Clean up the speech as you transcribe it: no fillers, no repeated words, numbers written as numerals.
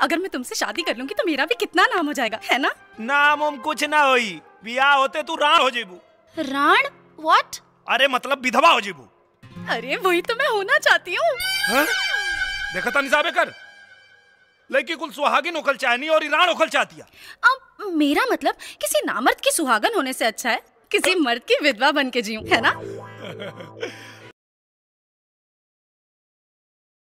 अगर मैं तुमसे शादी कर लूंगी तो मेरा भी कितना नाम हो जाएगा, है ना? नाम उम कुछ ना होई, बियाह होते तू राण हो जेबू। राण? व्हाट? अरे मतलब विधवा हो जेबू। अरे वही तो मैं होना चाहती हूँ। देखा था निसाबे कर, लड़की कुल सुहागिन होकल चाहनी और राण होकल चाहती है। अब मेरा मतलब किसी नामर्द की सुहागन होने से अच्छा है किसी मर्द की विधवा बन के जीऊं, है ना?